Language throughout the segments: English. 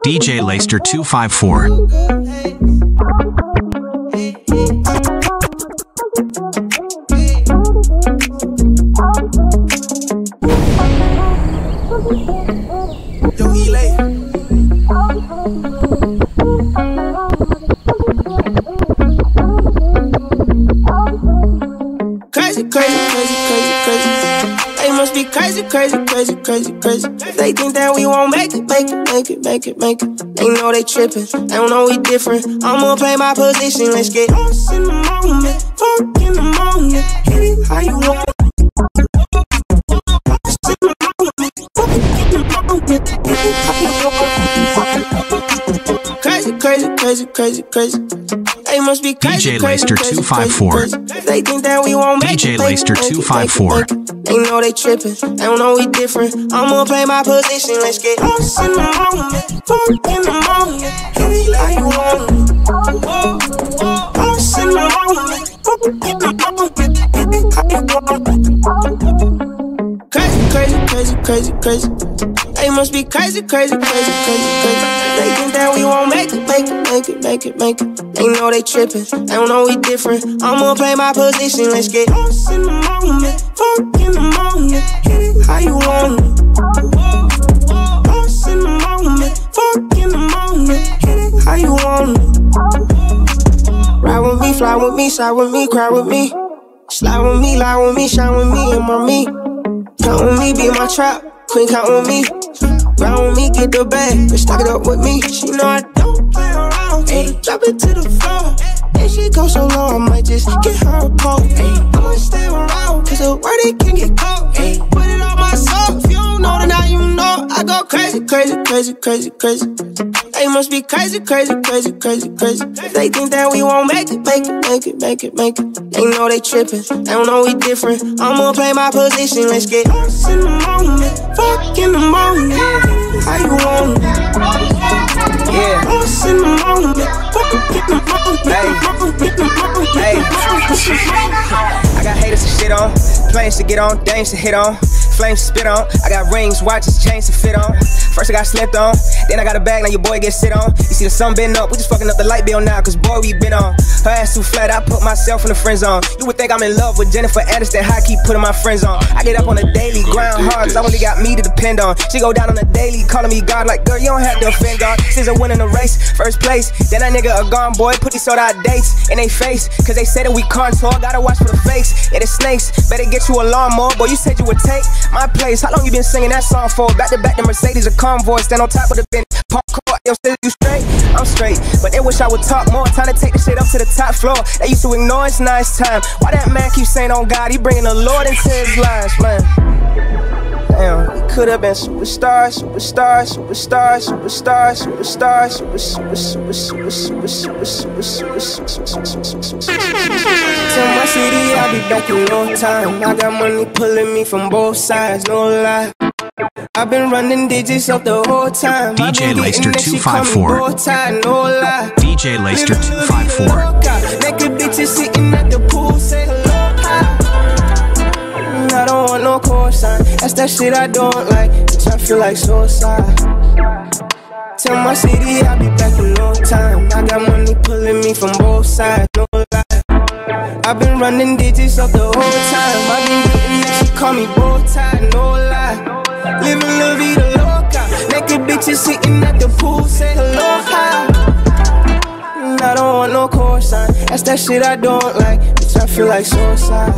DJ Leister 254. Yo, Elay. Crazy, crazy, crazy, crazy, crazy. They must be crazy, crazy, crazy, crazy, crazy. They think that we won't make it, make it, make it, make it, make it. They know they tripping, they don't know we different. I'ma play my position, let's get lost in the moment. Fuck in the moment, hit it how you want it. Crazy, crazy, crazy, crazy, crazy. They must be crazy, DJ crazy, Leister crazy, 254. crazy, crazy. They think that we won't make DJ it, make Leister it, make it, 254. make it. They know they tripping, they don't know we different. I'ma play my position, let's get lost in the moment. Fuck in the moment, hit it how you want it. Lost in the moment, fuck in the moment, hit it how you want it. Crazy, crazy, crazy, crazy, crazy. They must be crazy, crazy, crazy, crazy, crazy. They think that we won't make it, make it, make it, make it, make it. They know they tripping, they don't know we different. I'ma play my position, let's get lost in the moment. Fuck in the moment, hit it how you want it. Lost in the moment, fuck in the moment, hit it how you want it. Ride with me, fly with me, side with me, cry with me. Slide with me, lie with me, shine with me, and my me. Count with me, be my trap, queen count with me. Round with me, get the bag, but stack it up with me. She know I don't play around, ayy. Drop it to the floor. And she go so low, I might just get her a pole, ayy. I'ma stay around, cause the word it can get cold, ayy. Put it on my soul, if you don't know, then now you know. I go crazy, crazy, crazy, crazy, crazy. They must be crazy, crazy, crazy, crazy, crazy. They think that we won't make it, make it, make it, make it, make it. They know they tripping, they don't know we different. I'ma play my position, let's get lost in the moment. Fuck in the moment, how you want it? Yeah. Lost in the moment, fuck in the moment. Hey, I got haters to shit on, planes to get on, dames to hit on, flames to spit on. I got rings, watches, chains to fit on. First I got slept on, then I got a bag, now your boy get sit on. You see the sun been up, we just fucking up the light bill now, cause boy we been on. Her ass too flat, I put myself in the friend zone. You would think I'm in love with Jennifer Aniston, how I keep putting my friends on. I get up on a daily, grind hard, cause I only got me to depend on. She go down on a daily, calling me God, like girl, you don't have to offend God. Since I win in the race, first place, then that nigga a gone boy, put these sold out dates in they face, cause they said that we contour, gotta watch for the face. Yeah, the snakes, better get you a lawnmower, boy, you said you would take my place. How long you been singing that song for? Back to back, the Mercedes, a convoy, stand on top of the bench. Park car, yo, still you straight? I'm straight, but they wish I would talk more. Time to take the shit up to the top floor. They used to ignore it's nice time. Why that man keep saying on God, he bringing the Lord into his lives, man. Damn, he could have been superstar, superstar, superstar, superstar, superstar, Tell my city I'll be back in no time. I got money pulling me from both sides, no lie. I've been running digits up the whole time. DJ Leister 254. DJ Leister 254. Naked bitches sitting at the pool, say hello. I don't want no cosign. That's that shit I don't like. Bitch, I feel like suicide. Tell my city I'll be back in no time. I got money pulling me from both sides, no lie. I've been running digits up the whole time. I've been getting that, she call me bow tie, no lie. Living la vida loca. Naked bitches sitting at the pool, say hello, hi. I don't want no cosign. That's that shit I don't like. Bitch, I feel like suicide.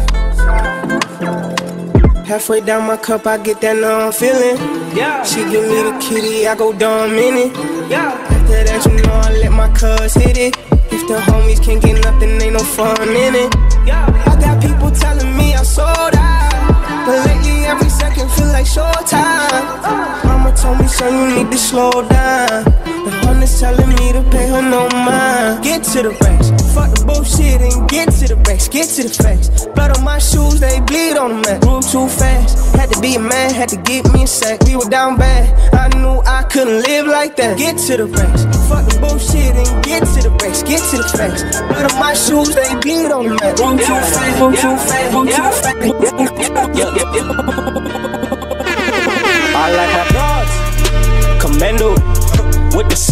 Halfway down my cup, I get that numb feeling. Yeah. She give me the kitty, I go dumb in it. Yeah. After that, you know I let my cuz hit it. If the homies can't get nothing, ain't no fun in it. Yeah. I got people telling me I'm sold out, but lately every second feel like showtime. Mama told me, son, you need to slow down. The honey's telling me to pay her no mind. Get to the racks, fuck the bullshit and get to the racks, get to the facts. Blood on my shoes, they bleed on the mat. Grew too fast, had to be a man, had to get me a sack. We were down bad, I knew I couldn't live like that. Get to the racks, fuck the bullshit and get to the racks, get to the facts. Blood on my shoes, they bleed on the mat. Grew too fast, grew too fast, grew too fast. I like my dogs, commando. With the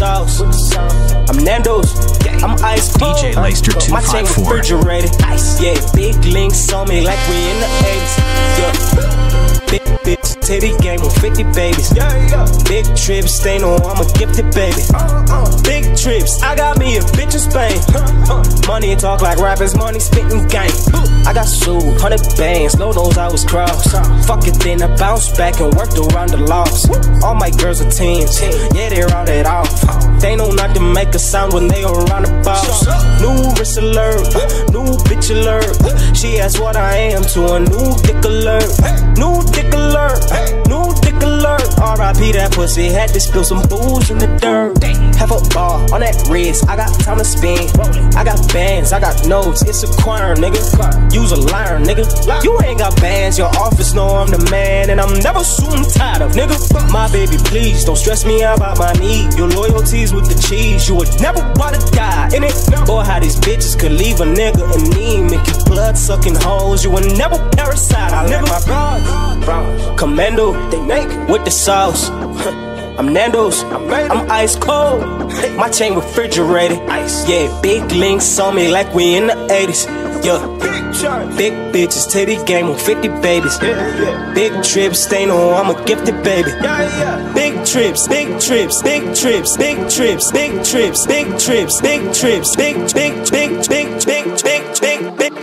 DJ Leister 254. My chain refrigerated. Ice. Yeah, big links on me like we in the 80s. Yeah. Big bitch, titty game with 50 babies. Big trips, they know I'm a gifted baby. Big trips, I got me a bitch in Spain. Money talk like rappers, money spitting game. I got sued, 100 bands, Lord knows I was crossed. Fuck it, then I bounced back and worked around the loss. All my girls are teens, yeah, they rounded off. They know not to make a sound when they around the boss. New wrist alert, new bitch alert. She asked what I am to a new dick alert. New dick alert, new dick alert. R.I.P. that pussy, had to spill some booze in the dirt. Have a bar on that wrist, I got time to spend. I got bands, I got notes, it's a choir, nigga. Use a liar, nigga. You ain't got bands, your office know I'm the man, and I'm never soon tired of, nigga. My baby, please don't stress me out about my need. Your loyalties with the cheese, you would never wanna die in it. Boy, how these bitches could leave a nigga in need, make you blood sucking hoes. You would never parasite. I let my broad commando, they naked with the sauce. I'm Nando's, I'm ice cold. My chain refrigerated. Ice. Yeah, big links on me like we in the 80s. Yeah, big bitches, titty game with 50 babies. Big trips, they know I'm a gifted baby. Big trips, big trips, big trips, big trips, big trips, big trips, big trips, big, big, big, big, big, big, big, big.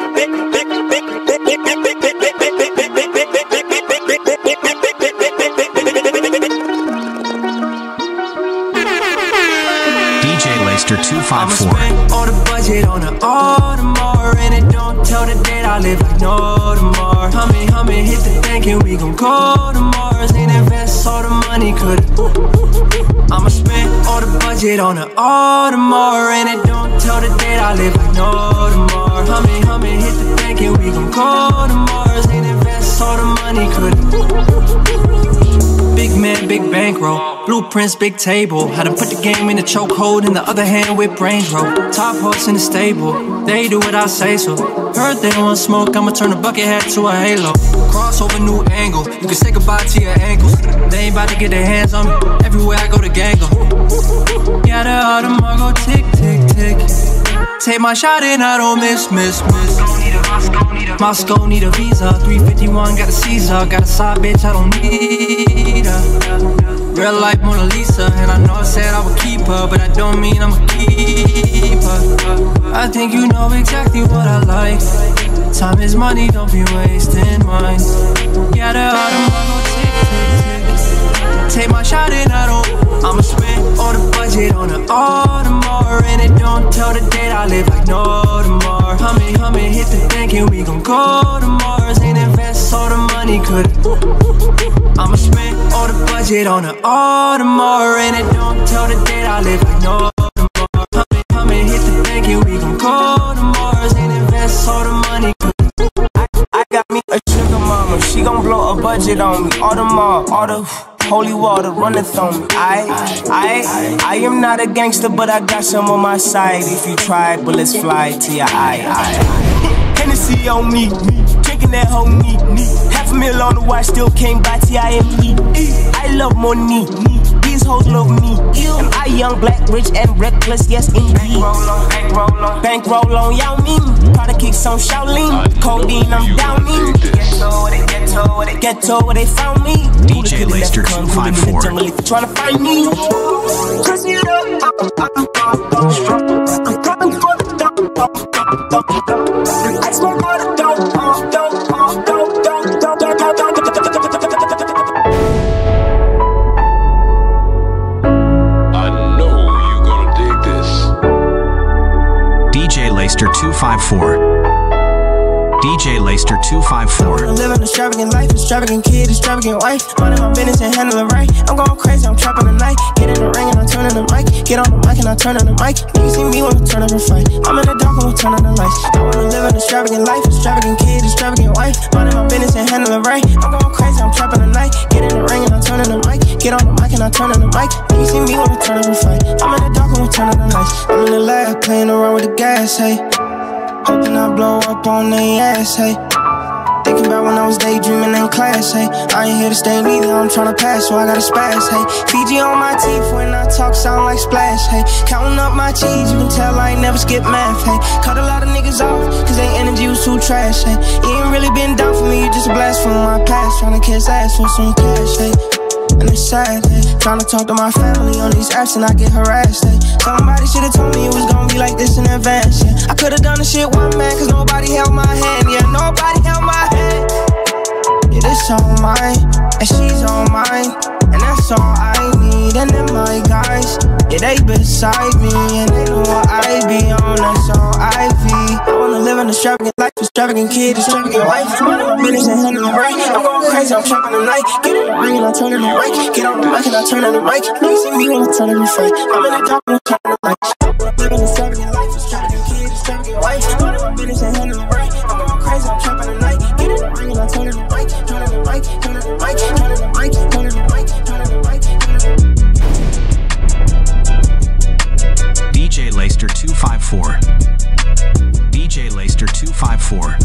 Leister 254. I'ma spend all the budget on an Audemars, and it don't tell the date I live like no tomorrow. Humming, hit the bank and we gon' go to Mars and invest all the money, I'ma spend all the budget on an Audemars, and it don't tell the date I live like no tomorrow. Humming, hit the bank and we gon' go to Mars and invest all the money, Big man, big bankroll, blueprints, big table. How to put the game in the chokehold, in the other hand with brains roll. Top horse in the stable, they do what I say so. Heard they want smoke, I'ma turn a bucket hat to a halo. Crossover, new angle, you can say goodbye to your ankles. They ain't about to get their hands on me, everywhere I go to gangle. Yeah, the Audemars go tick, tick, tick. Take my shot and I don't miss. Moscow need a visa, 351 got a Caesar. Got a side bitch, I don't need her. Real life Mona Lisa, and I know I said I would keep her, but I don't mean I'ma keep her. I think you know exactly what I like. Time is money, don't be wasting mine. Yeah, the Audemars go tick, tick, tick. Take my shot and I don't. I'ma spend all the budget on an Audemars, and it don't tell the date I live like no tomorrow. Humming, hit the bank and we gon' go to Mars and invest all the money, I'ma spend all the budget on an Audemars, and it don't tell the date I live like no tomorrow. Humming, hit the bank and we gon' go to Mars and invest all the money, I got me a sugar mama, she gon' blow a budget on me. Audemars, all the holy water runneth on me. I am not a gangster, but I got some on my side. If you try, bullets fly to your eye. Hennessy on me, drinking that whole neat. $500,000 on the watch, still can't buy T.I.M.E. I love money, these hoes love me. Am I young, black, rich, and reckless? Yes, indeed. Bankroll on Yao Ming. Product kicks on Shaolin. Codeine, I'm downing. Ghetto where they found me. DJ Leister 254. Trying to find me. I'm coming for the I smoke all the I know you're gonna dig this. DJ Leister 254. DJ Leister 254. I'm living a extravagant life, extravagant kid, extravagant wife. Minding my business and handle it right. I'm going crazy, I'm trapping the night. Get in the ring and I turn on the mic. Get on the mic and I turn on the mic. You see me when I turn up and fight. I'm in the dark when I turn on the lights. I wanna live an extravagant life, extravagant kid, extravagant wife. Minding my business and handle it right. I'm going crazy, I'm trapping the night. Get in the ring and I turn on the mic. Get on the mic and I turn on the mic. You see me when I turn up and fight. I'm in the dark when I turn on the lights. I'm in the lab playing around with the gas, hey. Hoping I blow up on they ass, hey. Thinking about when I was daydreaming in class, hey. I ain't here to stay neither, I'm tryna pass, so I gotta spaz, hey. Fiji on my teeth when I talk, sound like Splash, hey. Counting up my cheese, you can tell I ain't never skip math, hey. Cut a lot of niggas off, cause their energy was too trash, hey. You ain't really been down for me, you just a blast from my past. Tryna kiss ass for some cash, hey. And it's sad, hey. Tryna talk to my family on these apps and I get harassed, hey. Somebody should've told me it was gonna be like this in advance, yeah. I could've done the shit one man, cause nobody held my hand, yeah. Nobody held my hand. Yeah, this all mine, and she's all mine, and that's all I need. And then my guys, yeah, they beside me, and they know what I be on, that's all I be. I wanna live an extravagant life, extravagant kid, extravagant wife. Business and handling right, I'm going crazy, I'm trapping the night. Get in the ring and I turn on the mic, get on the mic and I turn on the mic. You see me when I turn on the fight, I'm in the dark and I'm trapping the light. Living an extravagant life, extravagant kid, extravagant wife. Business and handling right, I'm going crazy, I'm trapping the night. Get in the ring and I turn on the mic, turn on the mic, turn on the mic, turn on the mic, turn on the mic, turn on the mic, turn on the mic. DJ Leister 254. DJ Leister 254.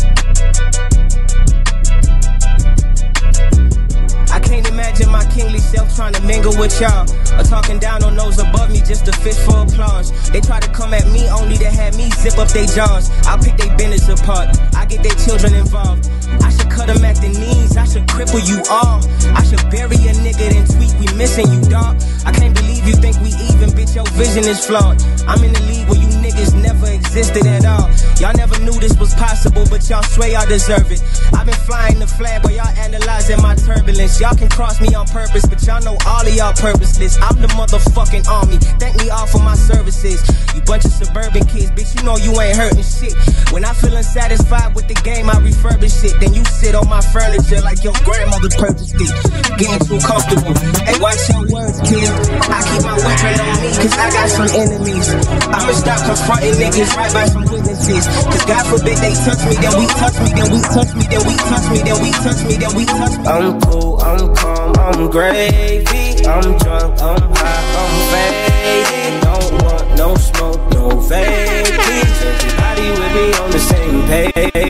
I can't imagine my kingly self trying to mingle with y'all, or talking down on those above me just to fish for applause. They try to come at me only to have me zip up their jaws. I'll pick their business apart, I get their children involved. I should cut them at the knees, I should cripple you all. I should bury a nigga then tweet, we missing you, dog. I can't believe you think we even, bitch, your vision is flawed. I'm in the league where you niggas never existed at all. Y'all never knew this was possible, but y'all swear y'all deserve it. I've been flying the flag while y'all analyzing my turbulence. Y'all can cross me on purpose, but y'all know all of y'all purposeless. I'm the motherfucking army, thank me all for my services. You bunch of suburban kids, bitch, you know you ain't hurting shit. When I feel unsatisfied with the game, I refurbish it. Then you sit on my furniture like your grandmother purchased it. Getting too comfortable, hey, watch your words, kid. I keep my weapon on me, cause I got some enemies. I'ma stop confronting niggas right by some witnesses. Cause God forbid they touch me, then we touch me, then we touch me, then we touch me, then we touch me, then we touch me. I'm cool, I'm calm, I'm gravy. I'm drunk, I'm high, I'm faded. Don't want no smoke, no vape. Everybody with me on the same page.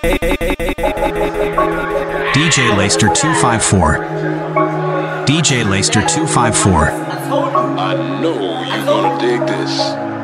DJ Leister 254. DJ Leister 254. I know you're gonna dig this.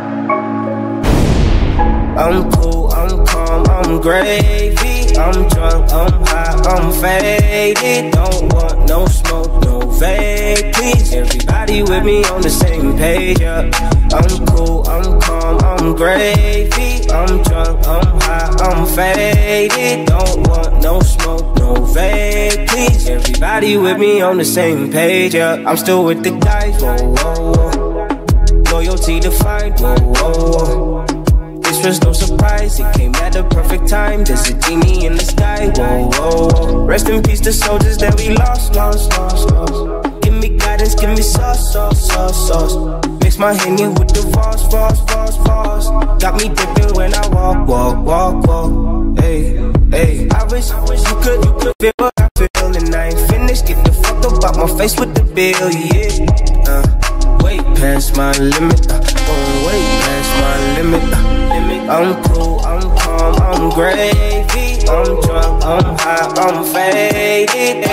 I'm cool, I'm calm, I'm gravy. I'm drunk, I'm high, I'm faded. Don't want no smoke, no vape, please. Everybody with me on the same page, yeah. I'm cool, I'm calm, I'm gravy. I'm drunk, I'm high, I'm faded. Don't want no smoke, no vape, please. Everybody with me on the same page, yeah. I'm still with the guys, whoa, whoa, whoa. Loyalty defined, whoa, whoa, whoa. This was no surprise, it came at the perfect time. There's a genie in the sky, whoa, whoa, whoa. Rest in peace the soldiers that we lost, lost, lost, lost. Give me guidance, give me sauce, sauce, sauce, sauce. Mix my Henny with the Voss, Voss, Voss, Voss. Got me dipping when I walk, walk, walk, walk. Hey, hey. I wish you could feel what I feel. And I ain't finished, get the fuck up out my face with the bill, yeah. Way past my limit, way past my limit. I'm cool, I'm calm, I'm gravy. I'm drunk, I'm high, I'm faded.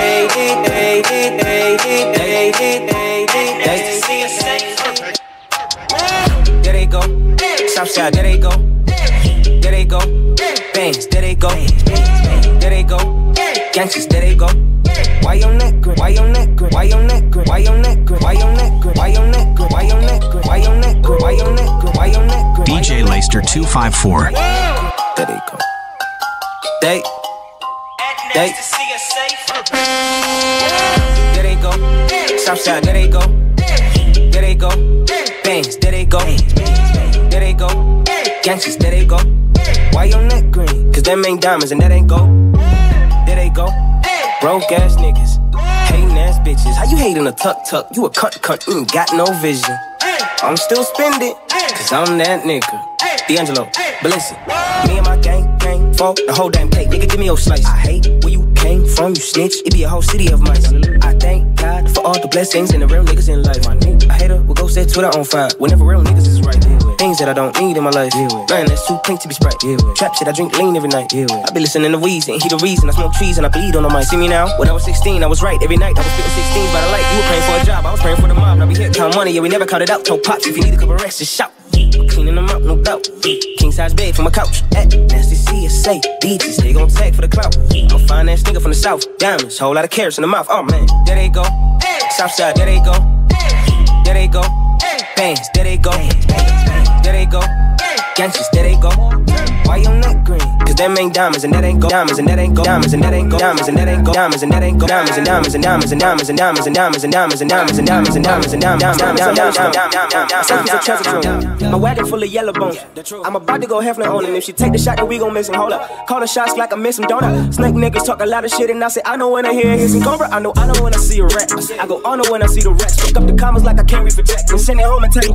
There they go, Southside, there they go. There they go, bangs, there they go. There they go, gangsters, there they go. Why your neck grip? Why your neck grip? Why your neck grip? Why your neck grip? Why your neck grip? Why your neck grip? Why your neck grip? Why your neck grip? Why your neck grip? Why your neck grip? DJ Leister 254. There they go. There they go. Southside, there they go. There they go. Bangs, there they go. There they go. Gangsters, there they go. Why your neck green? Cause them ain't diamonds and that ain't gold. There they go. Broke ass niggas, hating ass bitches. How you hating a tuck? You a cunt, you ain't got no vision. I'm still spending, cause I'm that nigga. D'Angelo, but listen, me and my gang, for the whole damn cake. Nigga, give me your slice. I hate where you came from, you snitch. It be a whole city of mice. I thank God for all the blessings and the real niggas in life. A hater will go set Twitter on fire whenever real niggas is right. Things that I don't need in my life. Man, that's too pink to be Sprite. Trap shit, I drink lean every night. I be listening to Weezy and he the reason I smoke trees and I bleed on the mic. See me now? When I was 16, I was right every night. I was spitting 16 by the light. You were praying for a job, I was praying for the mob. Now we here count money, yeah, we never counted out. Told pops if you need a couple rest, just shout. Cleaning them out, no doubt. King size bed from my couch. Nasty CSA, DTs, they gon' tag for the clout. I'm a fine ass nigga from the south. Diamonds, whole lot of carrots in the mouth. Oh man, there they go. Southside, there they go. There they go. Bangs, there they go. There they go. Gangsters, there they go. Why your neck green? Cause them ain't diamonds and that ain't go. Diamonds and that ain't go. Diamonds and that ain't go. Diamonds and that ain't go. Diamonds and that ain't go. Diamonds and diamonds and diamonds and diamonds and diamonds and diamonds and diamonds and diamonds and diamonds and diamonds and diamonds. My wagon full of yellow bones. I'm about to go Hefner on it. If she take the shot, then we gon' miss him. Hold up. Call the shots like I miss him, don't I? Snake niggas talk a lot of shit and I say I know when I hear his and Cobra. I know when I see a rat. I go on when I see the rats. Pick up the commas like I can't read for Jack. And send it home and tell you.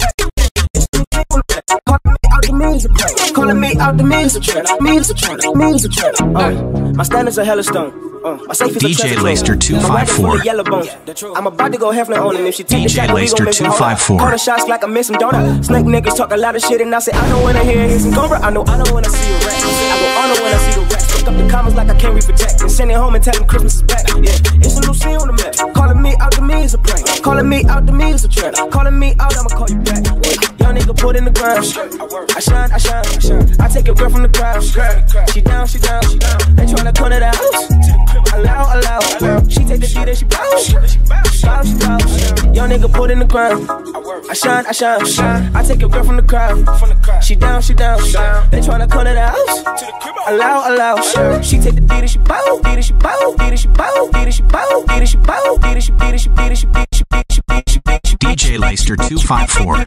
Calling me out the means of trap. Means of trap. Means of trap. My standards are hella stone. My safe is DJ Laster 254. Yellow bones. I'm about to go Hefner on it. If she take the shot, we gon' miss him. Call the shots like I miss him, don't I? Snake niggas talk a lot of shit and I say I know when I hear his and Cobra. I know when I see a rat. I go on when I see the rats. Pick up the commas like I can't read for Jack. And send it home and tell him Christmas is back. Yeah, it's a new scene on the map. Calling me out the means of prank. Calling me out the means of trap. Calling me out, I'ma call you back. Young nigga put in the ground. I shine, I shine, I shine. I take a girl from the crowd. She down, she down, she down. They tryna cut it out. Allow, allow. She take the beat and she bounce. She bounce, she bounce. Young nigga put in the ground. I shine, I shine, I shine. I take a girl from the crowd. She down, she down, she down. They tryna cut it out. Allow, allow. She take the beat and she bounce. Beat and she bounce. Beat and she bounce. Beat and she bounce. Beat and she bounce. Beat and she beat and she beat and she beat and she beat and she beat and she beat. DJ Laster 254.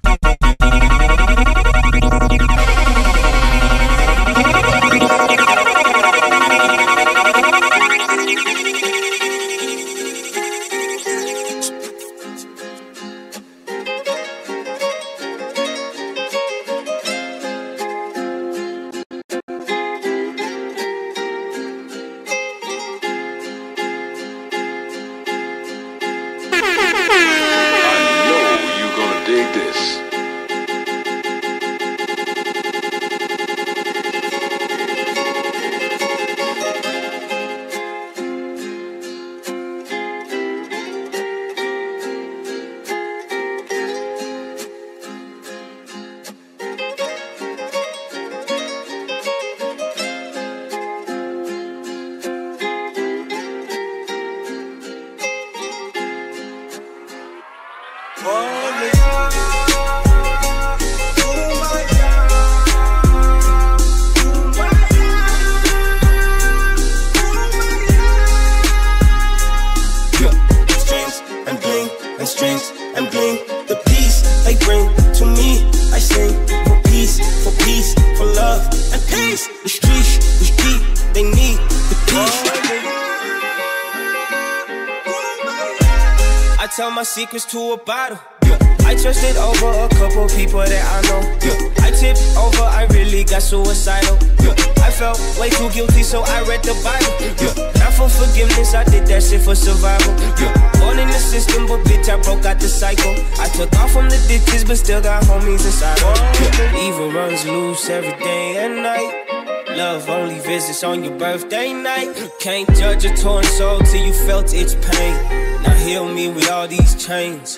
Secrets to a bottle. I trusted over a couple people that I know. I tipped over, I really got suicidal. I felt way too guilty, so I read the Bible. Not for forgiveness, I did that shit for survival. Born in the system, but bitch, I broke out the cycle. I took off from the ditches, but still got homies inside. Evil runs loose every day and night. Love only visits on your birthday night. Can't judge a torn soul till you felt its pain. Now heal me with all these chains.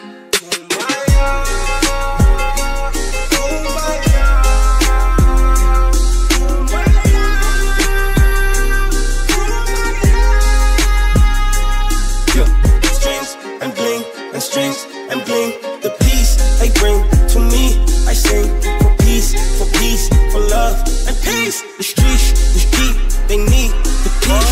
Strings and bling and strings and bling. The peace they bring to me, I sing for peace, for love and peace. The streets, they need the peace.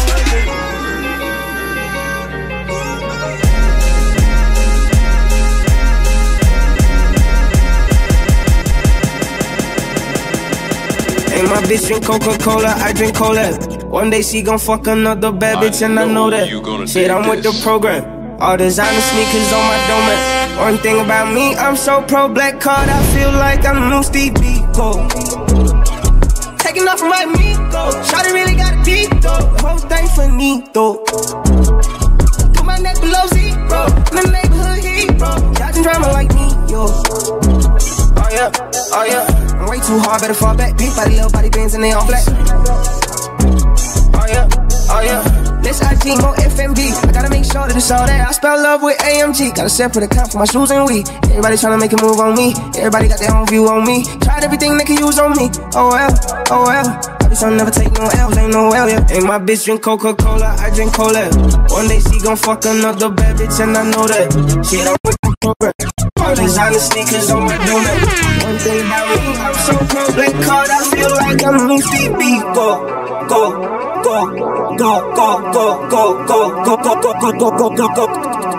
My bitch drink Coca-Cola, I drink cola. One day she gon' fuck another bad bitch and I know that. Shit, I'm with the program. All designer sneakers on my domain. One thing about me, I'm so pro black card. I feel like I'm new Steve Biko. Taking off from my Miko. Shawty really got a deep though. The whole thing finito. Put my my neck below zero. In the neighborhood hero. Dodging drama like me, yo. Oh yeah, oh yeah. I'm way too hard, better fall back. Big body, little body bands, and they all black. Oh yeah, oh yeah. This IG, more FMB. I gotta make sure that it's all that. I spell love with AMG. Got a separate account for my shoes and weed. Everybody tryna make a move on me. Everybody got their own view on me. Tried everything they can use on me. Oh well, oh well. I be tryna never take no L's, ain't no L, yeah. And my bitch drink Coca-Cola, I drink Cola. One day she gon' fuck another bad bitch and I know that. Shit, I'm all designer sneakers on my donut. One thing about me, I'm so cold. Black card, I feel like I'm New Steve B. Go, go, go, go, go, go, go, go, go, go, go, go, go, go, go, go.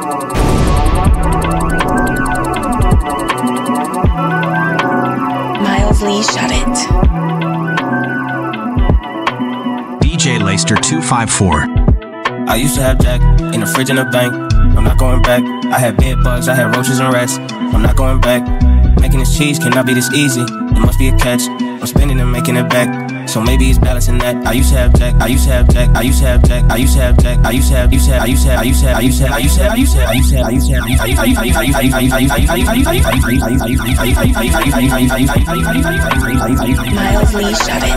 Miles Lee, shut it. DJ Leister 254. I used to have Jack in the fridge in the bank. I'm not going back. I had bed bugs, I had roaches and rats. I'm not going back. Making this cheese cannot be this easy. It must be a catch. I'm spending and making it back. So maybe it's balancing that. I used to have Jack. I used to have Jack. I used to have Jack. I used to have Jack. I used to have. I used to have. I used to have. I used to have. I used to have. I used to have. I used to have. I used to have. I used to have. Miles Lee, shut it.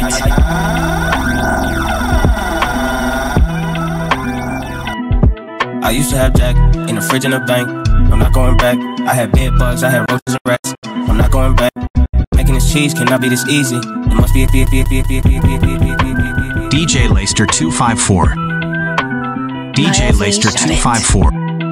I used to have Jack in the fridge in the bank. I'm not going back. I had bed bugs, I had roaches and rats. I'm not going back. Making this cheese cannot be this easy. It must be a DJ Leister 254. DJ Leister 254.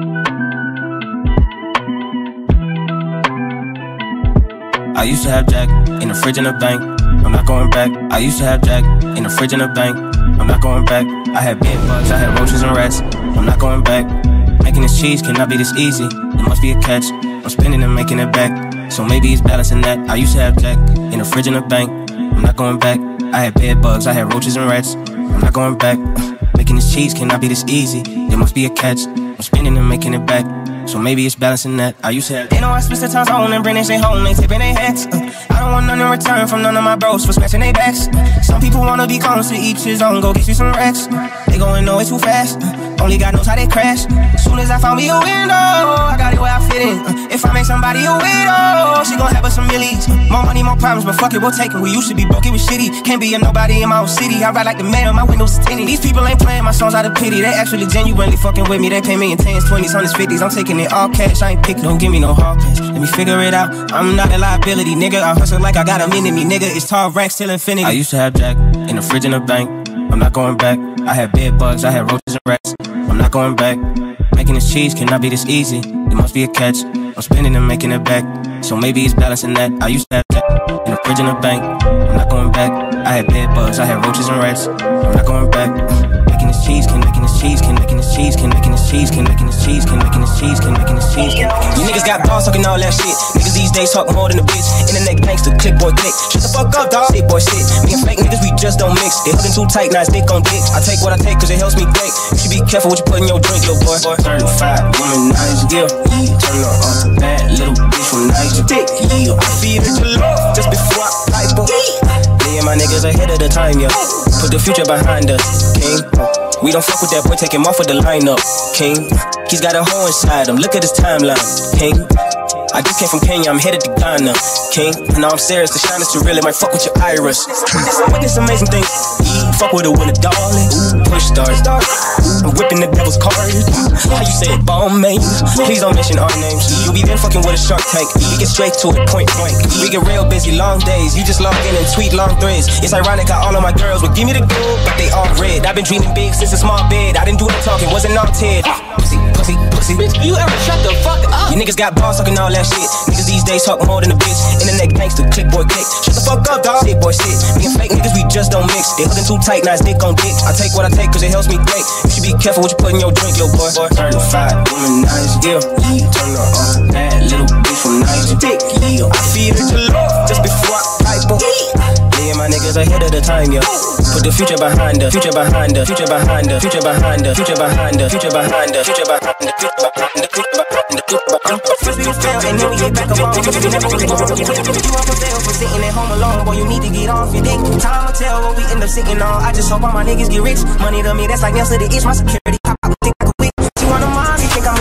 I used to have Jack in the fridge in the bank. I'm not going back. I used to have Jack in the fridge in the bank. I'm not going back. I had bed bugs, I had roaches and rats. I'm not going back. Making this cheese cannot be this easy. It must be a catch. I'm spending and making it back. So maybe it's balancing that. I used to have Jack in the fridge in the bank. I'm not going back. I had bed bugs, I had roaches and rats. I'm not going back. Making this cheese cannot be this easy. There must be a catch. I'm spending and making it back. So maybe it's balancing that. I used to have. They know I spent the times home and bring they home, they tipping their hats. I don't want none in return from none of my bros for scratching their backs. Some people wanna be close to each his own, go get you some racks. They gon' know it too fast. Only God knows how they crash. Soon as I found me a window, I got it where I fit in. If I make somebody a widow, she gon' have us some millies. More money, more problems, but fuck it, we'll take it. We used to be broke, it was shitty. Can't be a nobody in my own city. I ride like the mayor, my windows are tinted. These people ain't playing my songs out of pity. They actually genuinely fucking with me. They pay me in 10s, 20s, 100s, 50s. I'm taking it all cash, I ain't picking. Don't give me no hard cash. Let me figure it out. I'm not a liability, nigga. I hustle like I got a mini me, nigga. It's tall racks till infinity. I used to have Jack in the fridge in the bank. I'm not going back. I had bed bugs, I had roaches and rats. I'm not going back. Making this cheese cannot be this easy. There must be a catch. I'm spending and making it back. So maybe it's balancing that. I used to have Jack in the fridge in the bank. I'm not going back. I had bed bugs, I had roaches and rats. I'm not going back. Making this cheese, making this cheese, making this cheese, making this cheese, making this cheese, making this cheese, making this cheese. You niggas got balls talking all that shit. Niggas these days talk more than a bitch. Internet gangster, click boy click. Shut the fuck up, dog. Shit boy shit. Me and fake niggas, we just don't mix. They hooking too tight, now it's dick on dick. I take what I take cause it helps me think. You should be careful what you put in your drink, little boy. Certified womanizer, yeah. Turn her off a bad little bitch from Niger. Yeah, I feed her to love just before I pipe her. Me and my niggas ahead of the time, yeah. Put the future behind us, king. We don't fuck with that boy, take him off of the lineup, king. He's got a hole inside him, look at his timeline, king. I just came from Kenya, I'm headed to Ghana, king. Now I'm serious, the shine is too real, it might fuck with your iris. What this amazing thing? Fuck with a winner, darling. Push stars, I'm whipping the devil's cards. How you say it, bomb man? Please don't mention our names. You be then fucking with a Shark Tank. We get straight to it, point blank. We get real busy, long days. You just log in and tweet long threads. It's ironic how all of my girls would give me the gold, but they all red. I've been dreaming big since a small bed. I didn't do the talking, wasn't all Ted. Pussy, pussy, pussy. Bitch, you ever shut the fuck up? You niggas got balls talking all that shit. Niggas these days talk more than a bitch. Internet gangster, click boy click. Shut the fuck up, dog. Shit boy shit. Me and fake niggas, we just don't mix. They hooking too tight, now it's dick on dick. I take what I take cause it helps me think. You should be careful what you put in your drink, yo boy. Certified womanizer, yeah. Turn her on, bad little bitch from Niger. Yeah, I feed her to love just before I pipe her. Me and my niggas ahead of the time, yeah. Put the future behind us, future behind us, future behind us, future behind us, future behind us, future behind us, future behind us, future behind us, future behind us. First we fail and then we get back up on. You never really go. You up for sale for sitting at home alone, boy. You need to get off your dick. Time will tell what we end up sitting on. I just hope all my niggas get rich. Money to me, that's like nails to the itch. My security pop out, think I could quit. She wanna mind me,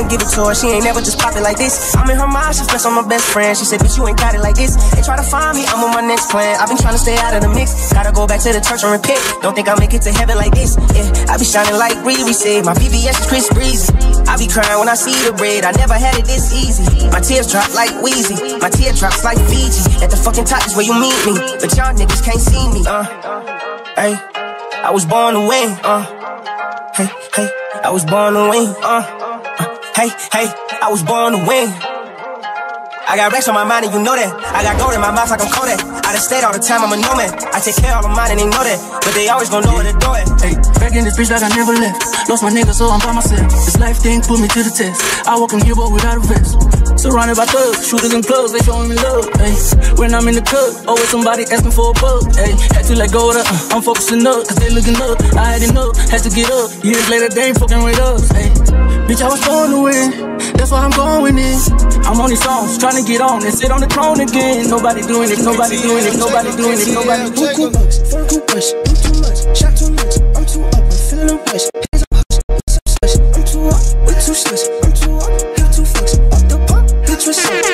and give it to her. She ain't never just pop it like this. I'm in her mind, she flex on my best friend. She said, bitch, you ain't got it like this. They try to find me, I'm on my next plan. I've been trying to stay out of the mix. Gotta go back to the church and repent. Don't think I'll make it to heaven like this. Yeah, I be shining like Riri said. My VVS is Chris Breezy. I be crying when I see the bread. I never had it this easy. My tears drop like Wheezy. My tear drops like Fiji. At the fucking top is where you meet me. But y'all niggas can't see me. Hey, I was born to win. Hey, hey, I was born to win. Hey, hey, I was born to win. I got racks on my mind and you know that. I got gold in my mouth like I'm Kodak. Out of state all the time, I'm a nomad. I take care of all of mine and they know that. But they always gon' know where to do it. Hey, back in this bitch like I never left. Lost my nigga, so I'm by myself. This life thing put me to the test. I walk in here but without a vest. Surrounded by thugs, shooters and plugs, they showing me love. Hey, when I'm in the club, always somebody asking for a bug. Hey, had to let go of that. I'm focusing up, cause they looking up. I had enough, had to get up. Years later, they ain't fucking with us. Hey, bitch, I was born to win. That's why I'm going in. I'm on these songs, trying to get on and sit on the throne again. Nobody doing it, nobody doing it, nobody doing it, nobody doing it. Too bucks, phone too much, I'm too much, shot too much, I'm too up, I'm feeling no rush. Hands on hush, I'm too up, we too slush, I'm too up, you too fucks, up the pump, bitch was such.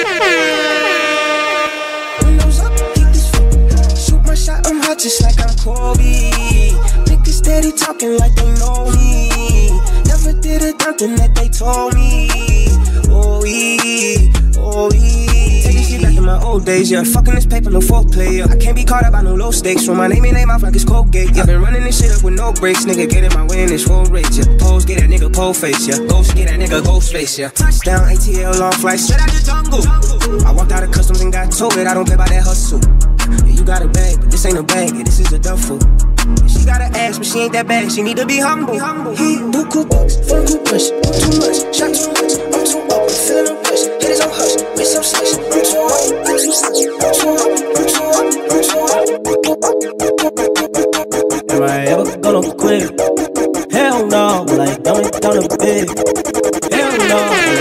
Windows up, keep this fuck, shoot my shot, I'm hot just like I'm Kobe. Niggas steady talking like they know me. Never did a damn thing that they told me. Take this shit back to my old days, yeah. Fucking this paper, no foreplay, yeah. I can't be caught up by no low stakes. Throw my name in their mouth like it's Colgate, yeah. Been running this shit up with no brakes, nigga. Get in my way in this whole race, yeah. Pose, get that nigga pole face, yeah. Ghost, get that nigga ghost face, yeah. Touchdown, ATL, long flight, straight out the jungle. I walked out of customs and got told that I don't play by that hustle. Yeah, you got a bag, but this ain't a bag, yeah, this is a duffel. She got an ass, but she ain't that bad. She need to be humble. Buku bucks, phone too much, too much, shot too much. I'm too up, I'm feeling no rush. Hit is on hush, bitch I'm slush. I'm too up, I'm too slush. I'm too up, I'm too up. Am I ever gonna quit? Hell no, but like dumb it down a bit. Hell no,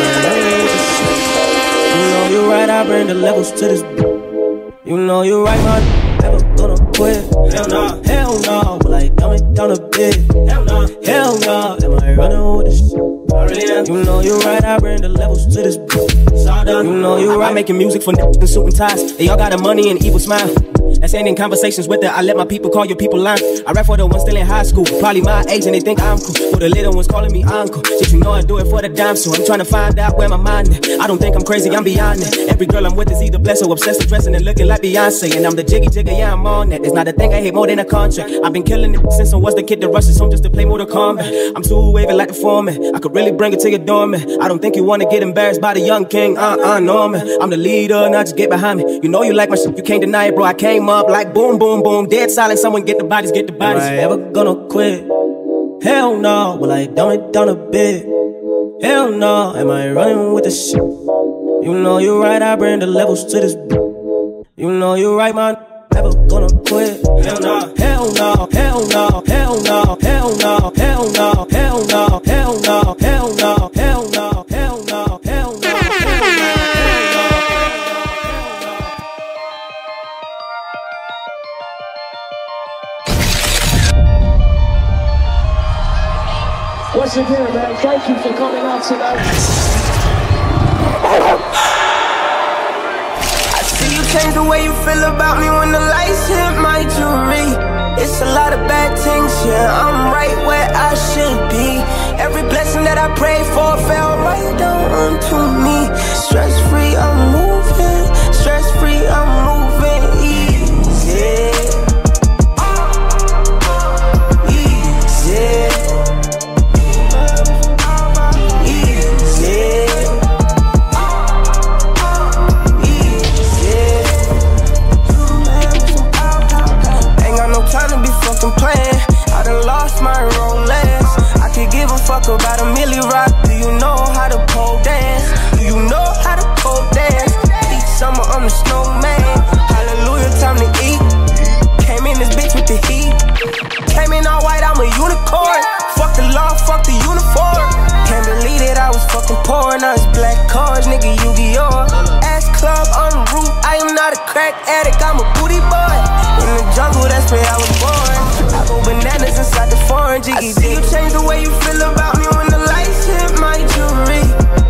you know you're right. I bring the levels to this. You know you're right, man. Never gonna quit. Hell no, hell no, but like dumb it down a bit. Hell no, hell no, am I running with this? I really am. You know you're right, I bring the levels to this. You know you're right. I'm making music for niggas in suit and ties. Hey, y'all got a money and evil smile. That's ending conversations with it. I let my people call your people line. I rap for the ones still in high school, probably my age and they think I'm cool. For the little ones calling me uncle. Just you know I do it for the dime, so I'm trying to find out where my mind is. I don't think I'm crazy, I'm beyond it. Every girl I'm with is either blessed or obsessed with dressing and looking like Beyonce. And I'm the jiggy jigger, yeah I'm on that. There's not a thing I hate more than a contract. I've been killing it since I was the kid that rushes home just to play Mortal Kombat. I'm too wavy like the foreman. I could really bring it to your dormant. I don't think you wanna get embarrassed by the young king. No man. I'm the leader, now just get behind me. You know you like my shit, you can't deny it, bro. I came up like boom, boom, boom, dead silent. Someone get the bodies, get the bodies. Am I ever gonna quit? Hell no, will I dumb it down a bit? Hell no, am I running with the shit? You know you're right, I bring the levels to this. You know you're right, man. Never gonna quit. Hell no, hell no, hell no, hell no, hell no, hell no, hell no, hell no, hell no, hell no, hell no, hell no. Once again, man, thank you for coming out tonight. I see you change the way you feel about me when the lights hit my jewelry. It's a lot of bad things, yeah, I'm right where I should be. Every blessing that I prayed for fell right down onto me. Stress-free, I'm moving. Stress-free, I'm moving easy. Easy. Playing. I done lost my romance. I could give a fuck about a Millie Rock. Do you know how to pole dance? Do you know how to pole dance? Each summer I'm the snowman. Hallelujah, time to eat. Came in this bitch with the heat. Came in all white, I'm a unicorn. Fuck the law, fuck the uniform. Can't believe it, I was fucking poor. Now it's black cars, nigga, Yu-Gi-Oh! Ass club on the roof, I am not a crack addict, I'm a booty boy. In the jungle, that's where I was born. I go bananas inside the foreign jiggy. I see you change the way you feel about me when the lights hit my jewelry.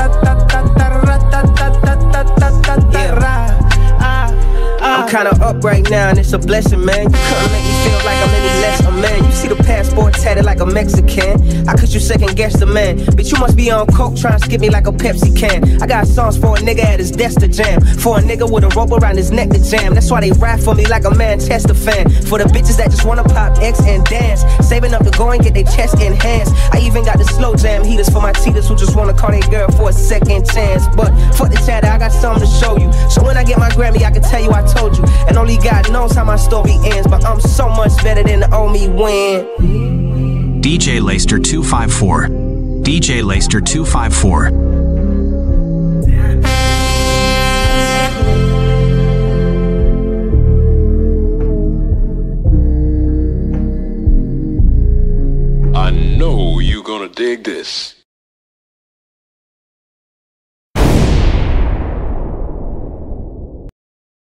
I'm kinda up right now, and it's a blessing, man. You couldn't make me feel like I'm any less a man. You see the passport tatted like a Mexican. How could you second guess the man? Bitch, you must be on coke, trying to skip me like a Pepsi can. I got songs for a nigga at his desk to jam, for a nigga with a rope around his neck to jam. That's why they rap for me like a Manchester fan. For the bitches that just wanna pop X and dance, saving up to go and get their chest enhanced. I even got the slow jam heaters for my cheaters who just wanna call their girl for a second chance. But fuck the chatter, I got something to show you. So when I get my Grammy, I can tell you I told you. And only God knows how my story ends, but I'm so much better than the old me win. DJ Leister 254. DJ Leister 254. I know you're gonna dig this.